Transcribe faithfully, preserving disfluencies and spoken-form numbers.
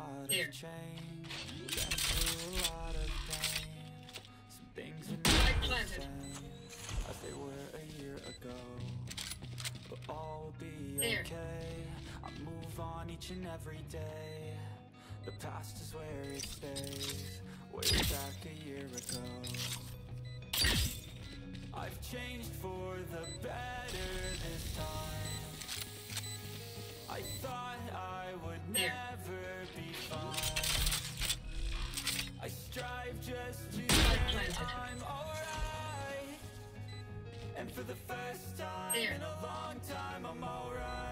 lot Here. of change, been through a lot of pain. Some things are Spike not the planted. same as they were a year ago, but all will be Here. okay. I move on each and every day. The past is where it stays, way back a year ago. I've changed for the better this time. I thought I would Here. never be fine. I strive just to Spike say planted. I'm alright. And for the first time Here. in a long time I'm alright.